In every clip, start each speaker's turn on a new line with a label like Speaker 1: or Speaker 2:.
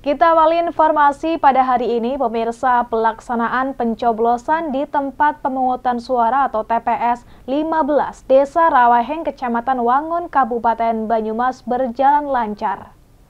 Speaker 1: Kita awali informasi pada hari ini, pemirsa. Pelaksanaan pencoblosan di tempat pemungutan suara atau TPS 15 Desa Rawaheng, Kecamatan Wangun, Kabupaten Banyumas berjalan lancar.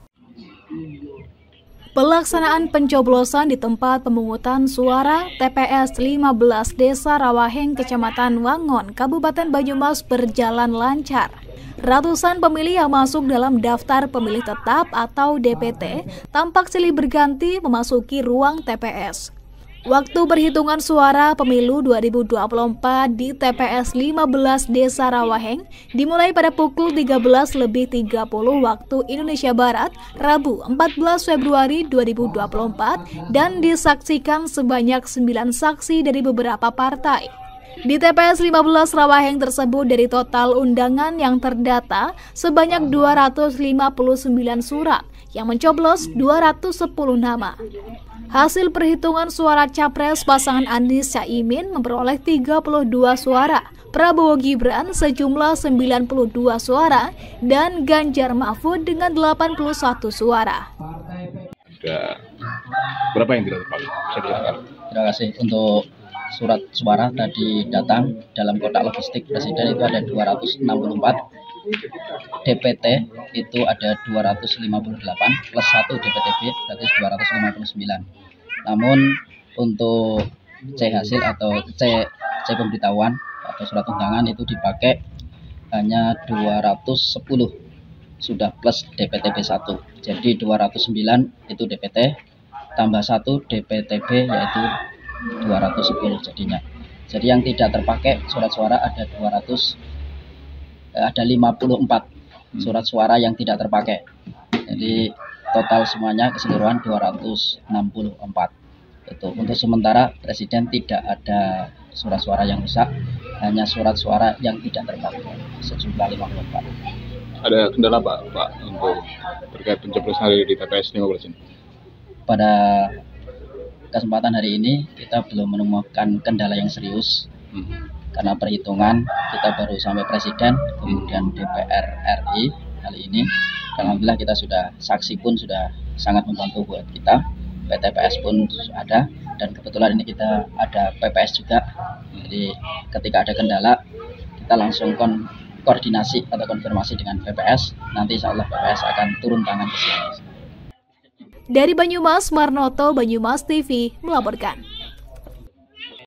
Speaker 1: Pelaksanaan pencoblosan di tempat pemungutan suara TPS 15 Desa Rawaheng, Kecamatan Wangun, Kabupaten Banyumas berjalan lancar. Ratusan pemilih yang masuk dalam daftar pemilih tetap atau DPT tampak silih berganti memasuki ruang TPS. Waktu perhitungan suara pemilu 2024 di TPS 15 Desa Rawaheng dimulai pada pukul 13.30 waktu Indonesia Barat, Rabu 14 Februari 2024 dan disaksikan sebanyak 9 saksi dari beberapa partai. Di TPS 15 Rawaheng tersebut dari total undangan yang terdata sebanyak 259 surat yang mencoblos 210 nama. Hasil perhitungan suara Capres pasangan Anies Caimin memperoleh 32 suara, Prabowo Gibran sejumlah 92 suara, dan Ganjar Mahfud dengan 81 suara.
Speaker 2: Ada berapa yang tidak terpakai? Bisa dijelaskan?
Speaker 3: Terima kasih. Untuk surat suara tadi datang dalam kotak logistik Presiden itu ada 264, DPT itu ada 258 plus 1 DPTB berarti 259. Namun untuk C hasil atau C pemberitahuan atau surat undangan itu dipakai hanya 210 sudah plus DPTB 1. Jadi 209 itu DPT tambah 1 DPTB yaitu 210 jadinya. Jadi yang tidak terpakai surat suara ada 54 surat suara yang tidak terpakai. Jadi total semuanya keseluruhan 264. Itu untuk sementara Presiden tidak ada surat suara yang rusak, hanya surat suara yang tidak terpakai sejumlah 54.
Speaker 2: Ada kendala Pak untuk terkait pencoblosan hari di TPS 15 ini?
Speaker 3: Pada kesempatan hari ini kita belum menemukan kendala yang serius karena perhitungan kita baru sampai Presiden kemudian DPR RI kali ini. Alhamdulillah kita sudah saksi pun sudah sangat membantu buat kita, PTPS pun ada, dan kebetulan ini kita ada PPS juga. Jadi ketika ada kendala kita langsung koordinasi atau konfirmasi dengan PPS, nanti insya Allah PPS akan turun tangan ke sini.
Speaker 1: Dari Banyumas, Marnoto, Banyumas TV melaporkan.